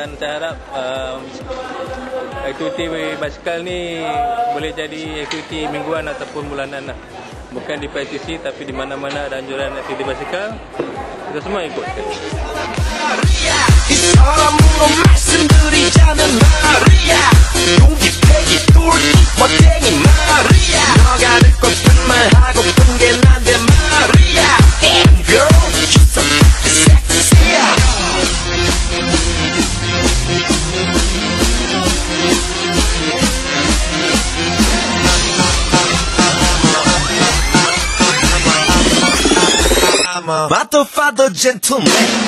dan saya harap aktiviti basikal ni boleh jadi aktiviti mingguan ataupun bulanan lah. Bukan di PICC tapi di mana-mana ada anjuran aktiviti basikal, kita semua ikut. I'm a motherfucker gentleman.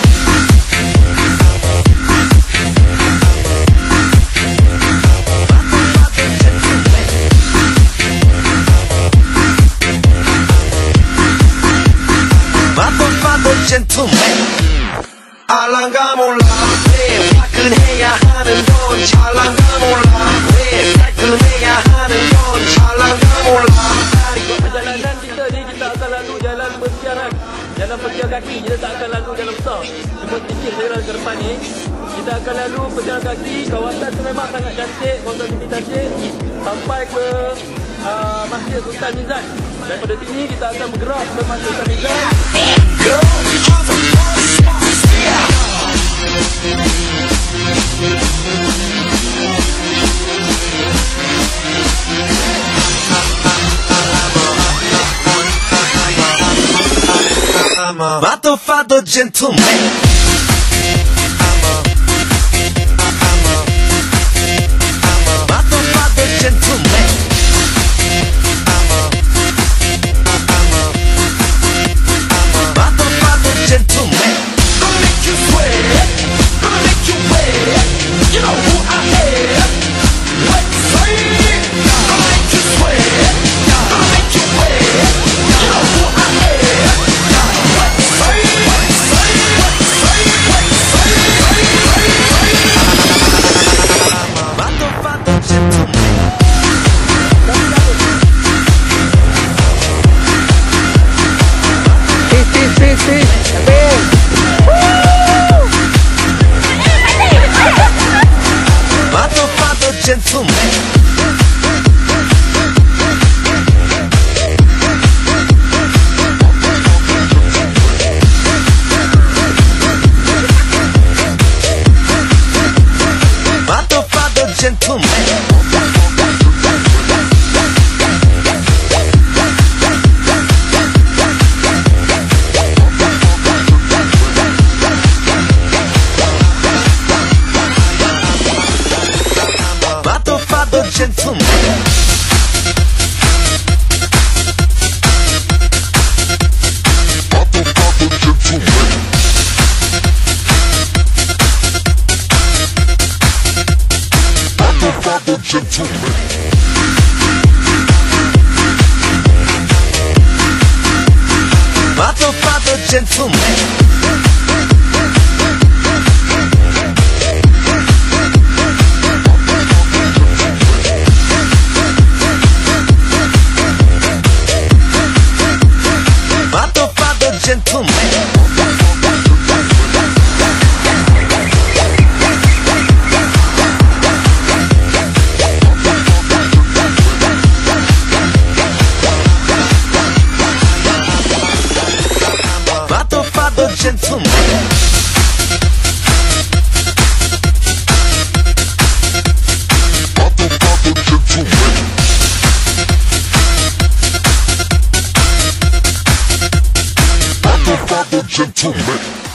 Motherfucker gentleman. 알랑가 몰라 왜 화끈해야 하는 건 찰랑가 몰라 왜 깔끔해야 하는 건 찰랑가 몰라. Perjalanan kita ni kita akan lalu jalan bersiaran, jalan berjalan kaki, kita tak akan lalu jalan besar. Cuma sedikit jalan ke depan ni kita akan lalu berjalan kaki. Kawasan tu memang sangat cantik, kawasan ini cantik sampai ke Masjid Sultan Nizam. Daripada sini kita akan bergerak ke Masjid Sultan Nizam. I'm a motherfucker gentleman. Motherfucker gentleman. Motherfucker gentleman. Gonna make you sweat, gonna make you wet. You know who I am. Let's say it. Gonna make you sweat, gonna make you wet. You know who I am. Gentleman. Motherfucker gentleman. Gentleman. Motherfucker gentleman. Motherfucker gentleman. Gentleman. Motherfucker gentleman. Gentleman.